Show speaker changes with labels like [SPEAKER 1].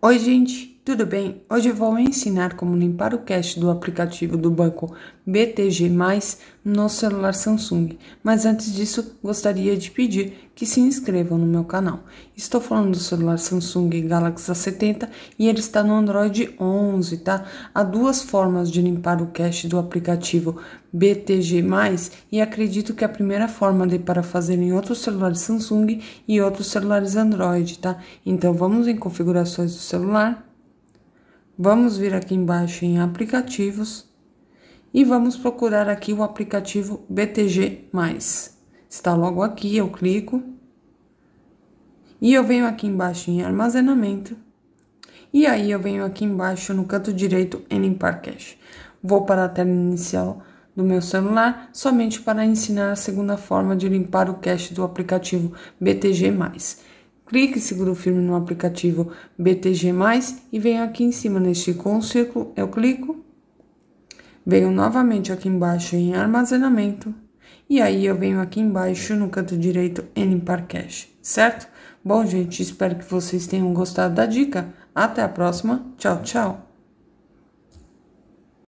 [SPEAKER 1] Oi, gente, tudo bem? Hoje eu vou ensinar como limpar o cache do aplicativo do banco BTG+, no celular Samsung. Mas antes disso, gostaria de pedir que se inscrevam no meu canal. Estou falando do celular Samsung Galaxy A70 e ele está no Android 11, tá? Há duas formas de limpar o cache do aplicativo BTG+, e acredito que a primeira forma dê para fazer em outros celulares Samsung e outros celulares Android, tá? Então, vamos em configurações do celular. Vamos vir aqui embaixo em aplicativos e vamos procurar aqui o aplicativo BTG+. Está logo aqui, eu clico. E eu venho aqui embaixo em armazenamento. E aí eu venho aqui embaixo no canto direito em limpar cache. Vou para a tela inicial do meu celular, somente para ensinar a segunda forma de limpar o cache do aplicativo BTG+. Clique e seguro firme no aplicativo BTG+, e venho aqui em cima neste com o círculo, eu clico. Venho novamente aqui embaixo em armazenamento. E aí eu venho aqui embaixo no canto direito em limpar cache, certo? Bom, gente, espero que vocês tenham gostado da dica. Até a próxima. Tchau, tchau.